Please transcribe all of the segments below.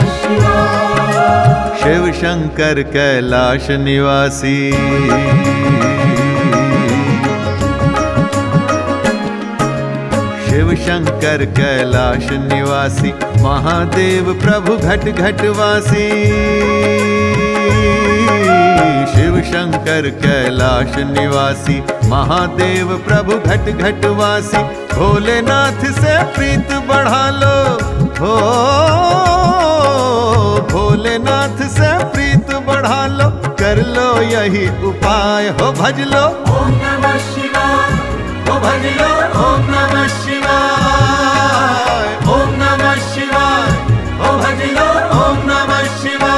शिव शंकर कैलाश निवासी, शिव शंकर कैलाश निवासी, महादेव प्रभु घट घट वासी। शिव शंकर कैलाश निवासी, महादेव प्रभु घट घट वासी। भोलेनाथ से प्रीत बढ़ा लो, हो भोलेनाथ से प्रीत बढ़ा लो, कर लो यही उपाय, हो भज लो ओम नमः शिवाय, हो भज लो ओम नमः शिवाय, ओम नमः शिवाय, हो भज लो ओम नमः शिवाय।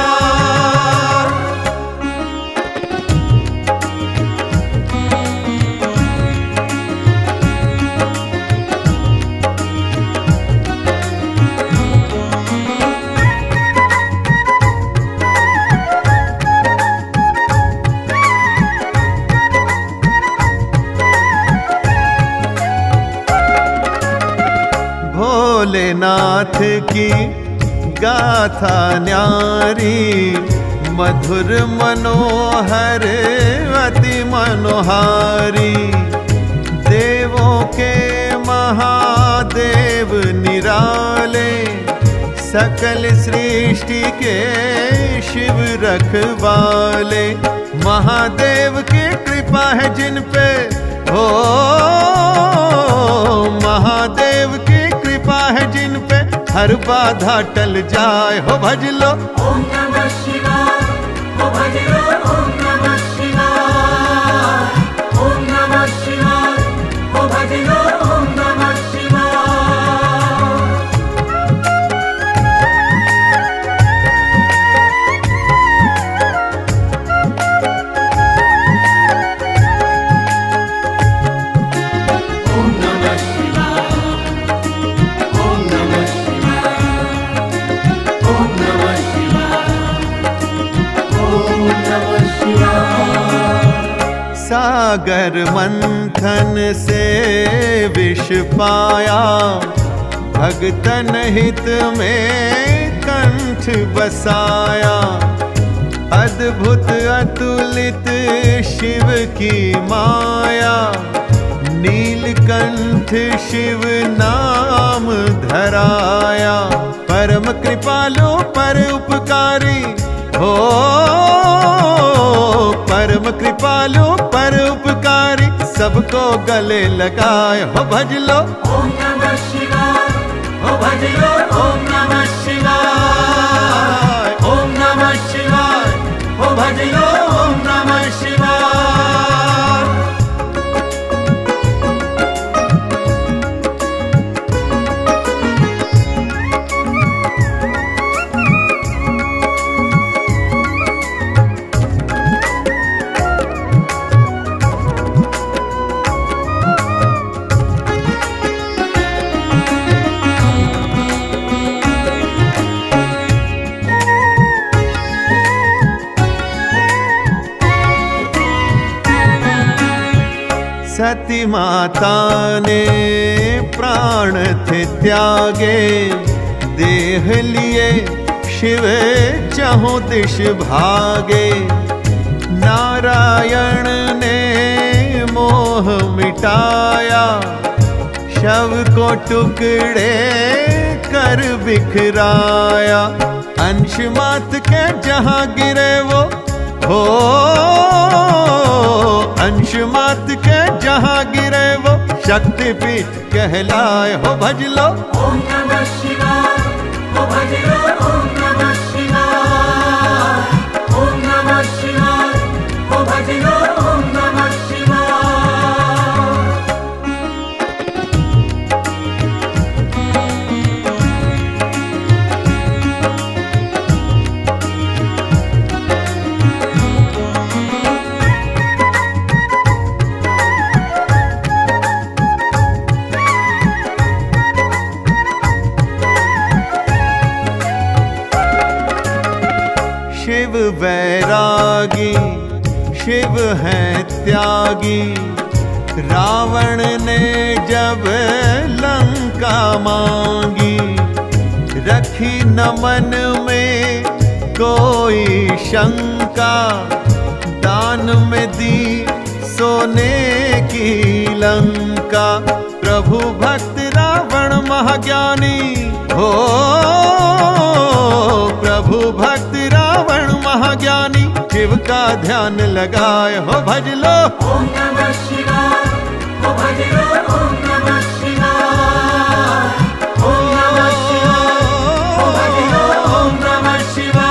भोलेनाथ की गाथा न्यारी, मधुर मनोहर अति मनोहारी। देवों के महादेव निराले, सकल सृष्टि के शिव रखवाले। महादेव की कृपा है जिन पे, हो महादेव की कृपा है जिन पे, हर बाधा टल जाए, हो भज लो ओम नमः शिवाय, हो भज लो ओम नमः शिवाय, ओम नमः शिवाय, हो भज लो ओम नमः शिवाय। ओम नमः शिवाय, ओम नमः शिवाय, ओम नमः शिवाय, ओम नमः शिवाय। सागर मंथन से विष पाया, भगतन हित में कंठ बसाया। अद्भुत अतुलित शिव की माया, नीलकंठ शिव नाम धराया। परम कृपालु पर उपकारी, हो परम कृपालु पर उपकारी, सबको गले लगाए, हो भज लो ओम नमः शिवाय, हो भज लो ओम नमः शिवाय, ओम नमः शिवाय, हो भज लो ओम नमः शिवाय। सती माता ने प्राण थे त्यागे, देह लिए शिव चहुं दिश भागे। नारायण ने मोह मिटाया, शव को टुकड़े कर बिखराया। अंश मात के जहाँ गिरे वो, हो अंश मात के जहाँ गिरे वो, शक्तिपीठ कहलाए, हो भज लो ओम नमः शिवाय, हो भज लो ओम नमः शिवाय, ओम नमः शिवाय, हो भज लो ओम नमः शिवाय। शिव वैरागी, शिव है त्यागी। रावण ने जब लंका मांगी, रखी न मन में कोई शंका, दान में दी सोने की लंका। प्रभु भक्त रावण महाज्ञानी हो, प्रभु भक्त रावण महाज्ञानी, शिव का ध्यान लगाए हो भज लो ओम नमः शिवाय, हो भज लो ओम नमः शिवाय, ओम नमः शिवाय, हो भज लो ओम नमः शिवाय।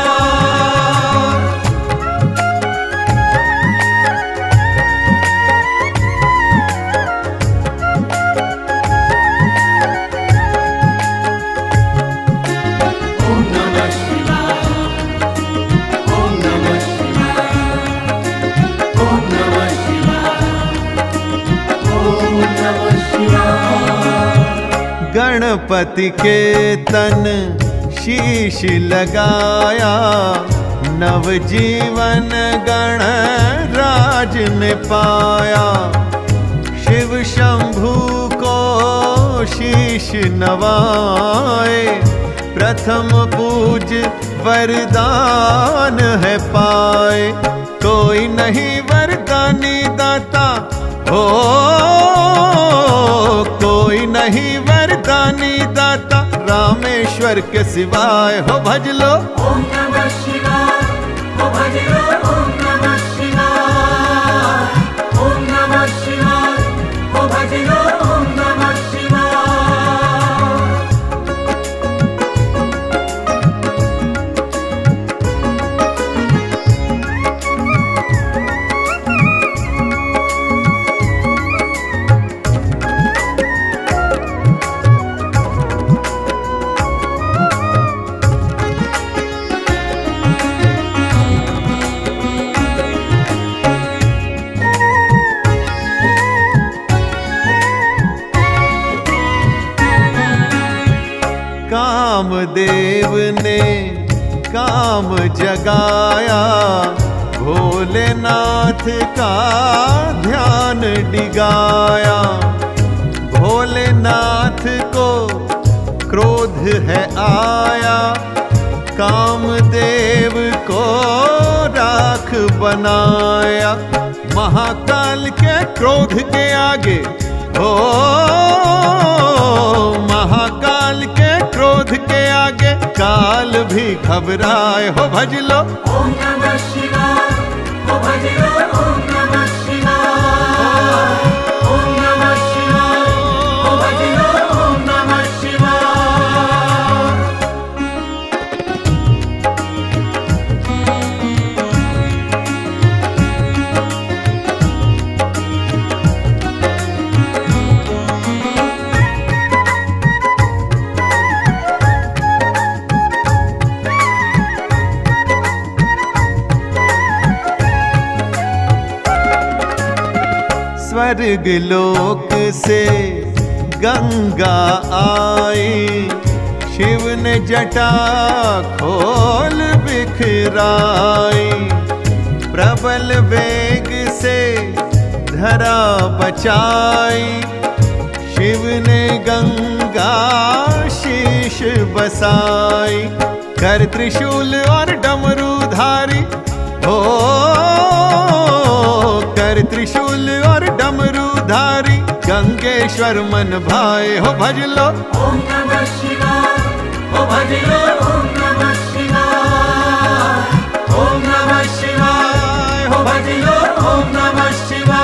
ओम नमः शिवाय, ओम नमः शिवाय, ओम नमः शिवाय, ओम नमः शिवाय। गणपति के तन शीश लगाया, नवजीवन गण राज ने पाया। शिव शंभु को शीश नवाए, प्रथम पूज वरदान है पाए। कोई नहीं वरदानी दाता हो, कोई नहीं वरदानी दाता, रामेश्वर के सिवाय हो भज लो ओम नमः शिवाय, हो भज लो ओम नमः शिवाय, ओम नमः शिवाय, हो भज लो ओम नमः शिवाय। कामदेव ने काम जगाया, भोलेनाथ का ध्यान डिगाया। भोलेनाथ को क्रोध है आया, कामदेव को राख बनाया। महाकाल के क्रोध के आगे हो, महाकाल के क्रोध के आगे काल भी घबराए हो भज लो ओम नमः शिवाय, हो भज लो ओम नमः शिवाय, ओम नमः शिवाय, हो भज लो ओम नमः शिवाय। स्वर्ग लोक से गंगा आई, शिव ने जटा खोल बिखराई। प्रबल वेग से धरा बचाई, शिव ने गंगा शीश बसाई। कर त्रिशूल और डमरूधारी हो, कर त्रिशूल और डमरूधारी, गंगेश्वर मन भाए हो भज लो ओम नमः शिवाय, हो भज लो ओम नमः शिवाय, ओम नमः शिवाय, हो भज लो ओम नमः शिवाय।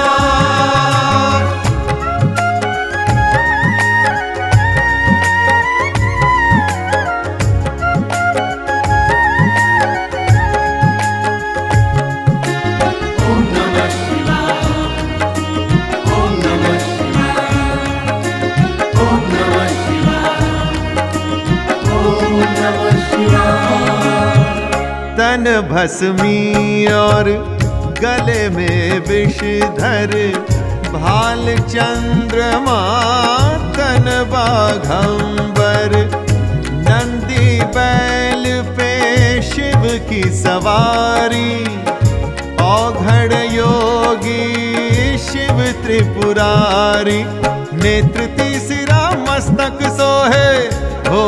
ओम नमः शिवाय, ओम नमः शिवाय, ओम नमः शिवाय, ओम नमः शिवाय। तन भस्मी और गले में विषधर, भाल चंद्रमा तन बाघंबर। नंदी बैल पे शिव की सवारी, औघड़ योगी शिव त्रिपुरारी। नेत्र तीसरा मस्तक सोहे हो,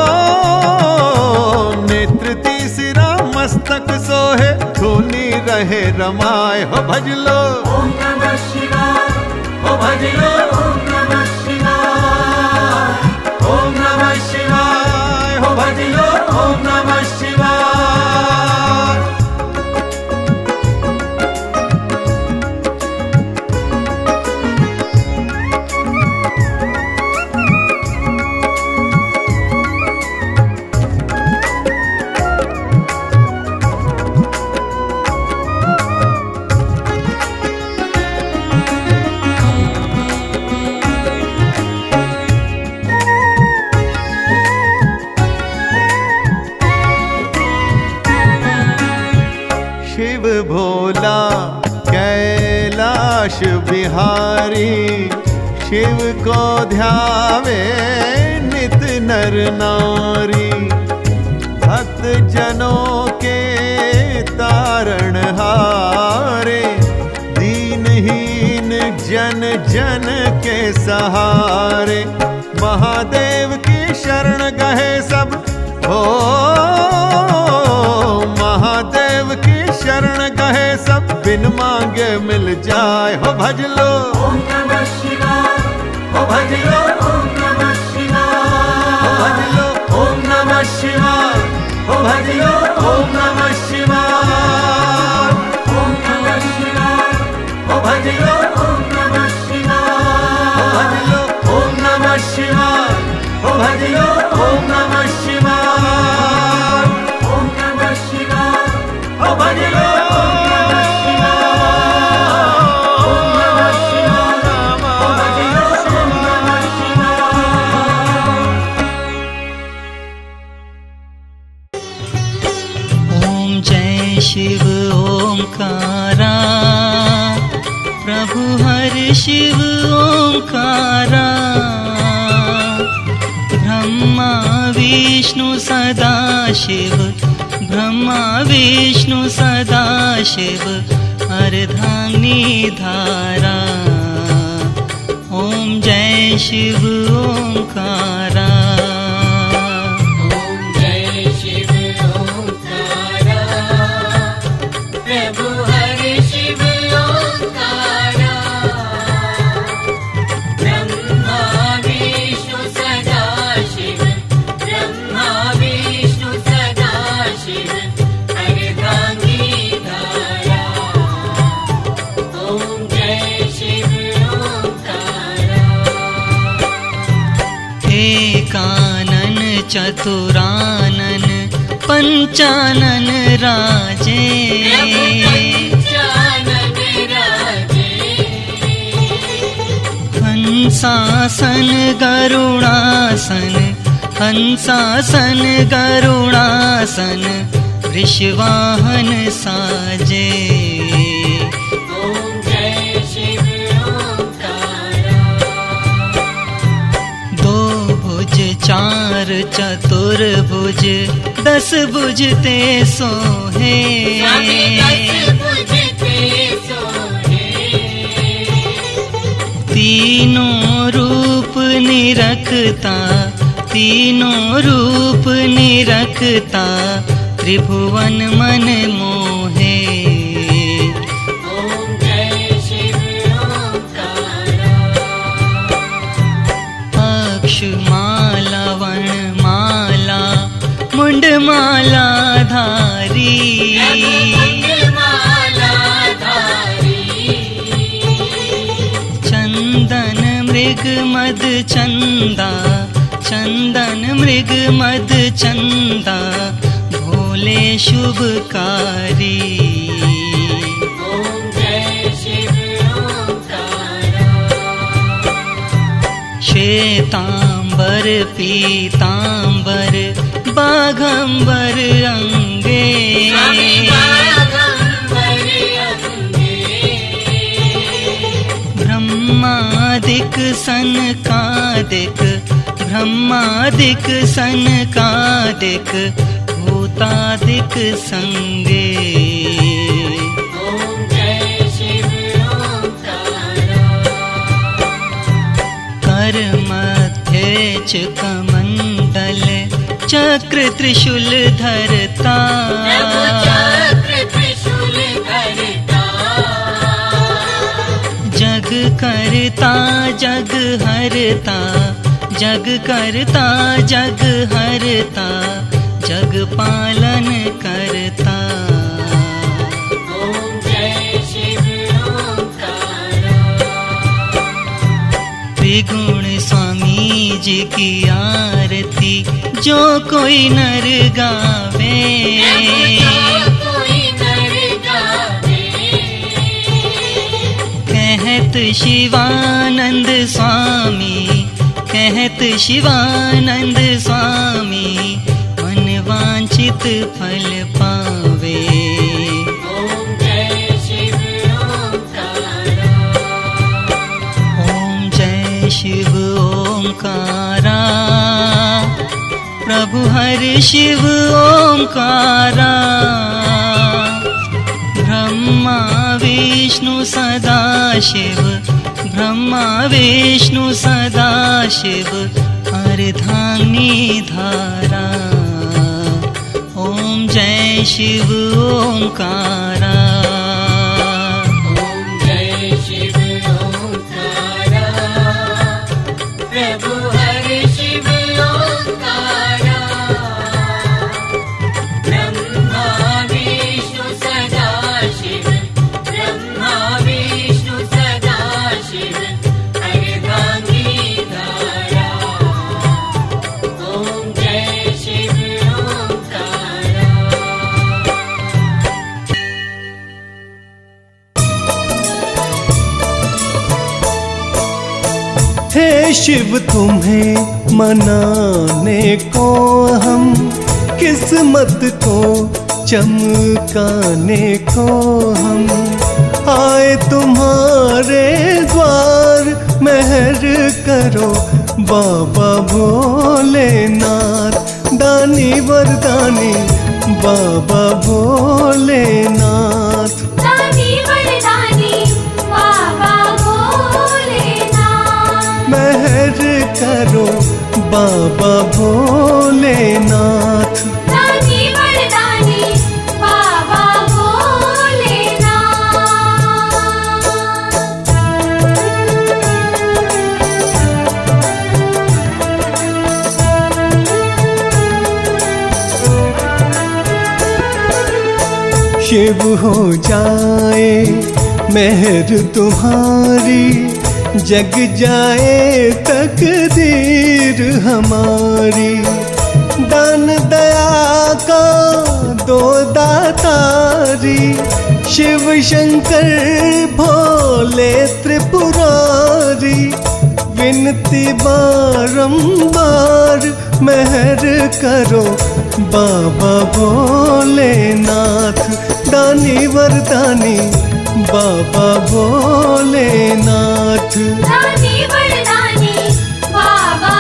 नेत्र तीसरा मस्तक सोहे, धुनी रहे रमाए हो भज लो ओम नमः शिवाय, ओ भज लो ओम नमः शिवाय, ओम नमः शिवाय, ओ भज लो ओम नमः शिवाय। शिव भोला कैलाश बिहारी, शिव को ध्यावे नित नर नारी, भक्त जनों के तारण हारे, दीनहीन जन जन के सहारे, महादेव की शरण गए सब हो, महादेव की शरण गए सब, बिन मांगे मिल जाए हो भज लो ओम नमः शिवाय, ओ भज लो ओम नमः शिवाय, ओ भज लो ओम नमः शिवाय, ओ भज लो ओम नमः शिवाय, ओम नमः शिवाय, ओ भज लो ओम नमः शिवाय, ओ भज लो ओम नमः शिवाय, ओ भज लो ओम नमः शिवाय, ओम नमः शिवाय, ओ भज लो शिव ओंकारा, प्रभु हरि शिव ओंकारा, ब्रह्मा विष्णु सदा शिव, ब्रह्मा विष्णु सदा शिव, अर्धांगिनी धारा, ओम जय शिव ओंकारा। कानन चतुरानन पंचानन राजे, हंसासन गरुणासन, हंसासन गरुणासन, वृषवाहन साजे, चार चतुर्भुज, दस भुजते सोहे, तीनों रूप निरखता, तीनों रूप निरखता, त्रिभुवन मन मोहे, माला वनमाला मुंडमाला धारी, चंदन मृग मद चंदा, चंदन मृग मद चंदा, भोले शुभकारी, श्वेतांबर पीतांबर बाघंबर अंगे, ब्रह्मादिक सनकादिक, ब्रह्मादिक सनकादिक, भूतादिक संगे, कर मध्य बीच कमंडल चक्र त्रिशूल धरता, चक्र त्रिशूल धरता, जग करता जग हरता, जग करता जग हरता, जग पालन करता। ओम जय शिव ओंकारा। त्रिगुण स्वामी जी की आरती जो कोई नर गावे, कोई नर गावे, कहत शिवानंद स्वामी, कहत शिवानंद स्वामी, मन वांछित फल पावे। ओम जय शिव ओंकारा। ओम जय शिव ओंकारा, प्रभु हरि शिव ओंकारा। ब्रह्मा विष्णु सदा शिव, ब्रह्मा विष्णु सदा शिव, अर्धांगिनी धारा। ओम जय शिव ओंकारा। ओम जय शिव ओंकारा, प्रभु हरि शिव ओंकारा। ब्रह्मा विष्णु सदा शिव, ब्रह्मा विष्णु सदा शिव, अर्धांगिनी धारा। ओम जय शिव ओंकारा। हे शिव तुम्हें मनाने को हम, किस्मत को चमकाने को हम आए तुम्हारे द्वार। मेहर करो बाबा भोलेनाथ, दानी वरदानी बाबा भोलेनाथ। दानी वरदानी बाबा भोलेनाथ, मेहर करो बाबा भोलेनाथ। दानी वरदानी बाबा भोलेनाथ। शिव हो जाए मेहर तुम्हारी, जग जाए तकदीर हमारी। दान दया का दो दातारी, शिव शंकर भोले त्रिपुरारी। विनती बारंबार मेहर करो बाबा भोलेनाथ, दानी वरदानी बाबा भोलेनाथ। दानी वरदानी बाबा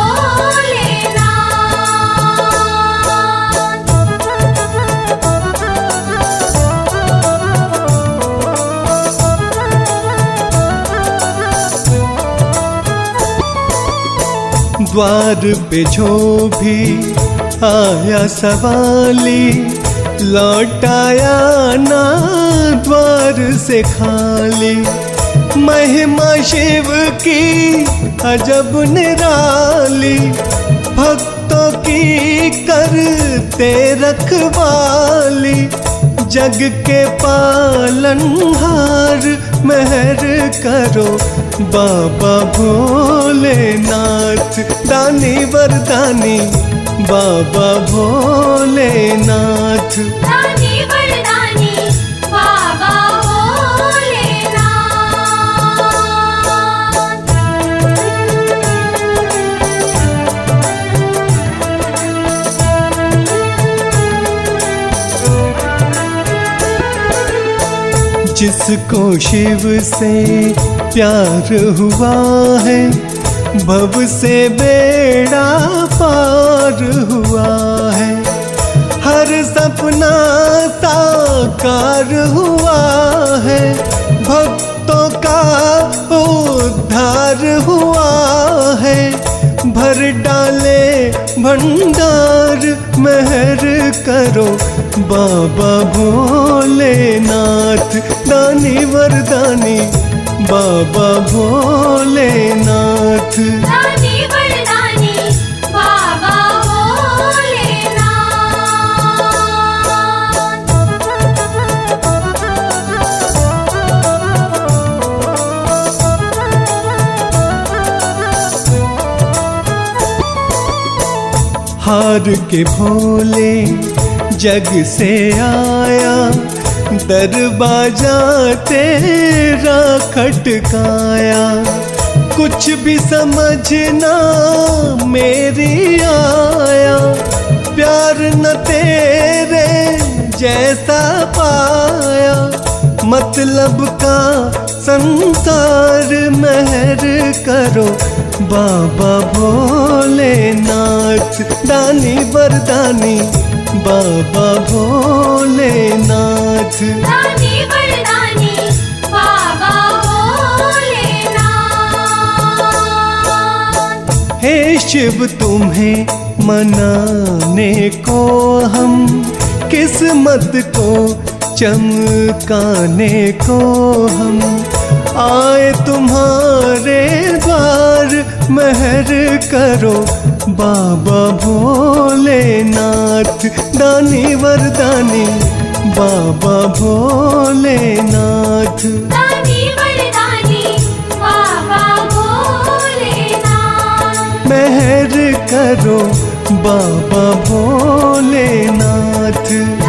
भोलेनाथ। द्वार पे जो भी आया सवाली, लौटाया ना द्वार से खाली। महिमा शिव की अजब निराली, भक्तों की करते रखवाली। जग के पालनहार मेहर करो बाबा भोलेनाथ, दानी वरदानी बाबा भोलेनाथ। दानी वरदानी बाबा भोलेनाथ। जिसको शिव से प्यार हुआ है, भव से बेड़ा पार हुआ है। हर सपना साकार हुआ है, भक्तों का उद्धार हुआ है। भर भर डाले भंडार मेहर करो बाबा भोलेनाथ। दानी वरदानी बाबा भोलेनाथ। दानी वरदानी बाबा हार के भोले जग से आया, दरवाजा तेरा खटकाया। कुछ भी समझना मेरी आया, प्यार न तेरे जैसा पाया। मतलब का संसार मेहर करो बाबा भोलेनाथ। दानी वरदानी बाबा भोलेनाथ। दानी वरदानी बाबा भोलेनाथ। हे शिव तुम्हें मनाने को हम, किस्मत को चमकाने को हम आए तुम्हारे द्वार। मेहर करो बाबा भोलेनाथ। दानी वरदानी बाबा भोलेनाथ। दानी वरदानी बाबा भोलेनाथ। मेहर करो बाबा भोलेनाथ।